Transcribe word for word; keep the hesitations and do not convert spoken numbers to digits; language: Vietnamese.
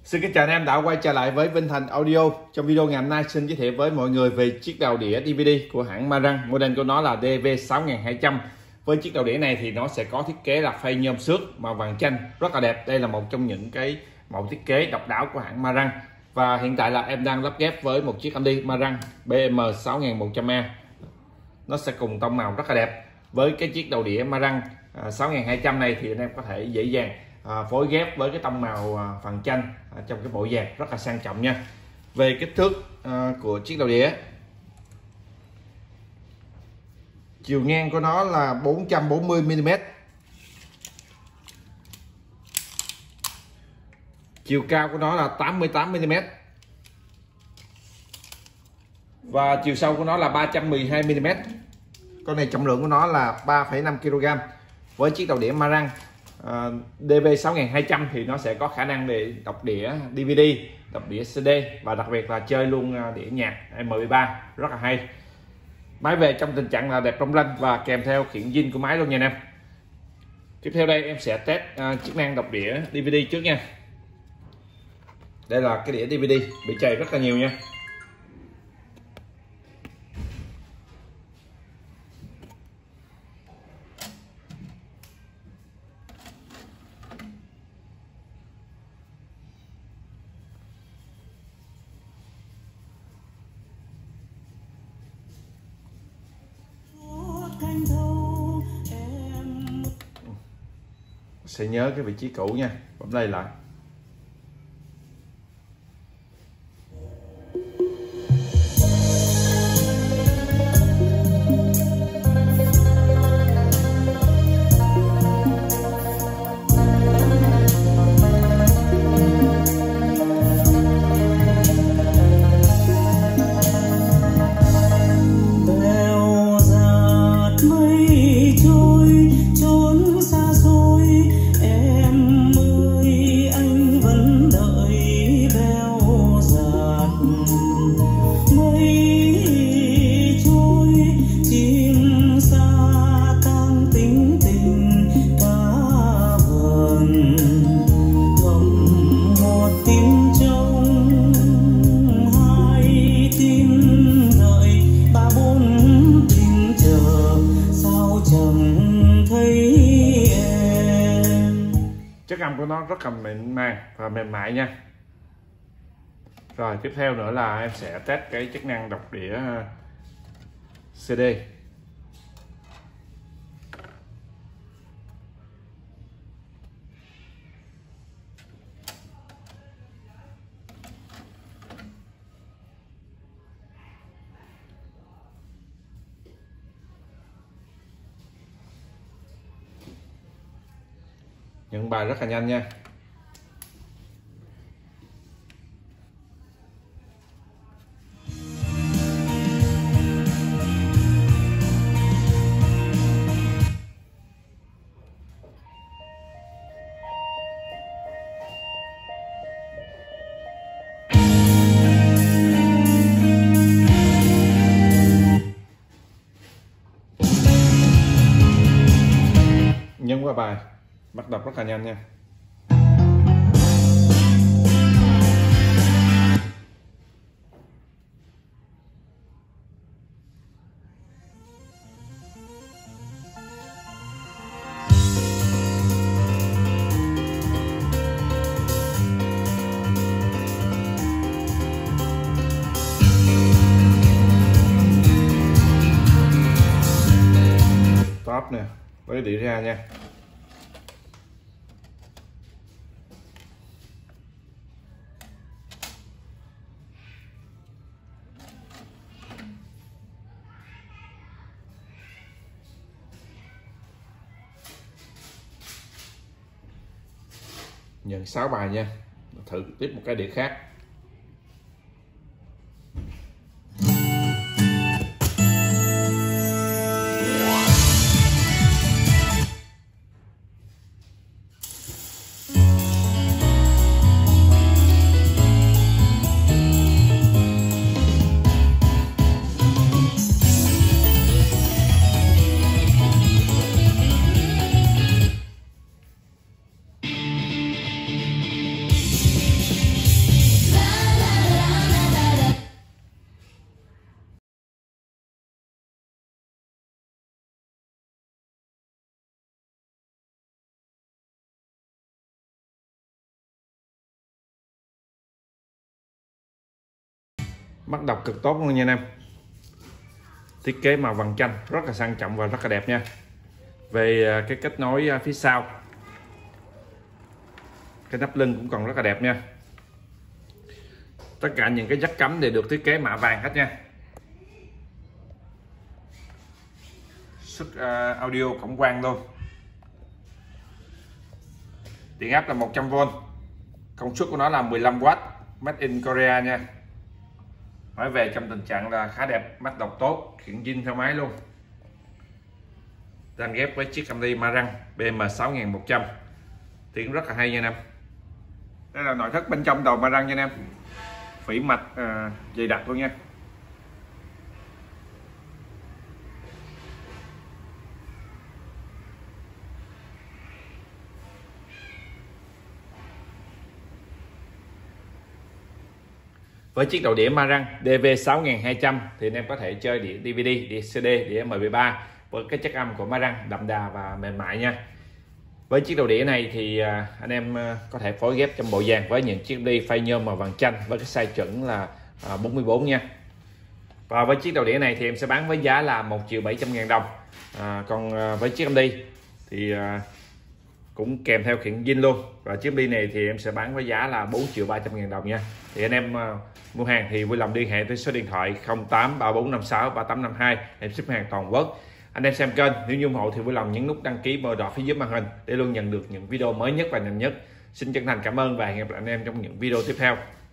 Xin kính chào anh em đã quay trở lại với Vinh Thành Audio. Trong video ngày hôm nay xin giới thiệu với mọi người về chiếc đầu đĩa đê vê đê của hãng Marantz. Model của nó là D V sáu nghìn hai trăm. Với chiếc đầu đĩa này thì nó sẽ có thiết kế là phay nhôm xước màu vàng chanh rất là đẹp. Đây là một trong những cái mẫu thiết kế độc đáo của hãng Marantz. Và hiện tại là em đang lắp ghép với một chiếc âm ly Marantz B M sáu nghìn một trăm E. Nó sẽ cùng tông màu rất là đẹp. Với cái chiếc đầu đĩa Marantz sáu nghìn hai trăm này thì anh em có thể dễ dàng À, phối ghép với cái tông màu à, vàng chanh à, trong cái bộ dàn rất là sang trọng nha. Về kích thước à, của chiếc đầu đĩa, chiều ngang của nó là bốn trăm bốn mươi mi li mét, chiều cao của nó là tám mươi tám mi li mét và chiều sâu của nó là ba trăm mười hai mi li mét. Con này trọng lượng của nó là ba phẩy năm ki lô gam. Với chiếc đầu đĩa Marantz Uh, D V sáu nghìn hai trăm thì nó sẽ có khả năng để đọc đĩa đê vê đê, đọc đĩa xê đê và đặc biệt là chơi luôn đĩa nhạc M P ba rất là hay. Máy về trong tình trạng là đẹp long lanh và kèm theo khiển zin của máy luôn nha anh em. Tiếp theo đây em sẽ test uh, chức năng đọc đĩa đê vê đê trước nha. Đây là cái đĩa đê vê đê bị chày rất là nhiều nha. Sẽ nhớ cái vị trí cũ nha, bấm play lại. Chất âm của nó rất là mịn màng và mềm mại nha. Rồi tiếp theo nữa là em sẽ test cái chức năng đọc đĩa xê đê. Nhận bài rất là nhanh nha. Nhấn qua bài bắt đọc rất là nhanh nha. Top nè, với đĩa ra nha. Nhận sáu bài nha. Thử tiếp một cái đĩa khác. Mắt đọc cực tốt luôn nha anh em. Thiết kế màu vàng chanh rất là sang trọng và rất là đẹp nha. Về cái kết nối phía sau, cái nắp lưng cũng còn rất là đẹp nha. Tất cả những cái jack cắm đều được thiết kế mạ vàng hết nha. Xuất uh, audio cổng quang luôn. Điện áp là một trăm vôn, công suất của nó là mười lăm oát, made in Korea nha. Nói về trong tình trạng là khá đẹp, mắt đọc tốt, hiện zin theo máy luôn. Đang ghép với chiếc Camry Marang B M sáu nghìn một trăm. Tiếng rất là hay nha anh em. Đây là nội thất bên trong đầu Marang nha anh em. Phỉ mạch uh, dày đặc luôn nha. Với chiếc đầu đĩa Marang D V sáu nghìn hai trăm thì anh em có thể chơi đĩa đê vê đê, đĩa xê đê, đĩa M P ba với cái chất âm của Marang đậm đà và mềm mại nha. Với chiếc đầu đĩa này thì anh em có thể phối ghép trong bộ dàn với những chiếc đi phay nhôm màu vàng chanh với cái size chuẩn là bốn mươi bốn nha. Và với chiếc đầu đĩa này thì em sẽ bán với giá là một triệu bảy trăm ngàn đồng. À, còn với chiếc đi thì cũng kèm theo khiển zin luôn. Và chiếc đi này thì em sẽ bán với giá là bốn triệu ba trăm ngàn đồng nha. Thì anh em uh, mua hàng thì vui lòng liên hệ với số điện thoại không tám ba bốn năm sáu ba tám năm hai, em ship hàng toàn quốc. Anh em xem kênh nếu như ủng hộ thì vui lòng nhấn nút đăng ký màu đỏ phía dưới màn hình để luôn nhận được những video mới nhất và nhanh nhất. Xin chân thành cảm ơn và hẹn gặp lại anh em trong những video tiếp theo.